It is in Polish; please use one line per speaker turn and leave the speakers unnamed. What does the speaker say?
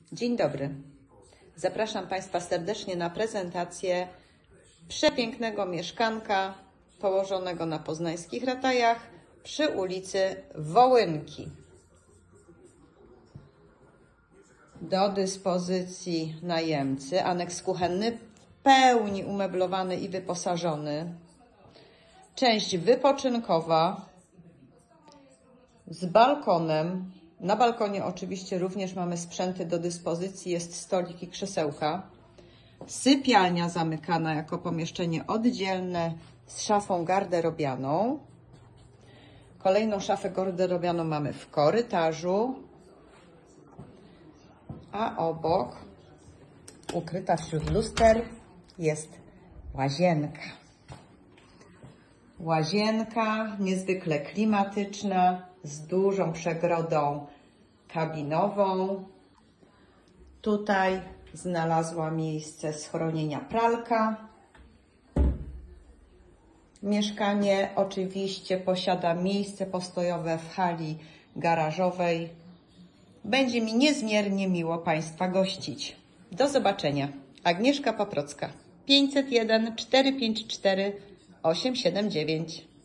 Dzień dobry. Zapraszam Państwa serdecznie na prezentację przepięknego mieszkanka położonego na poznańskich Ratajach przy ulicy Wołynki. Do dyspozycji najemcy aneks kuchenny w pełni umeblowany i wyposażony. Część wypoczynkowa z balkonem. Na balkonie oczywiście również mamy sprzęty do dyspozycji, jest stolik i krzesełka. Sypialnia zamykana jako pomieszczenie oddzielne z szafą garderobianą. Kolejną szafę garderobianą mamy w korytarzu, a obok, ukryta wśród luster, jest łazienka. Łazienka niezwykle klimatyczna, z dużą przegrodą kabinową. Tutaj znalazła miejsce schronienia pralka. Mieszkanie oczywiście posiada miejsce postojowe w hali garażowej. Będzie mi niezmiernie miło Państwa gościć. Do zobaczenia. Agnieszka Paprocka, 501 454 879.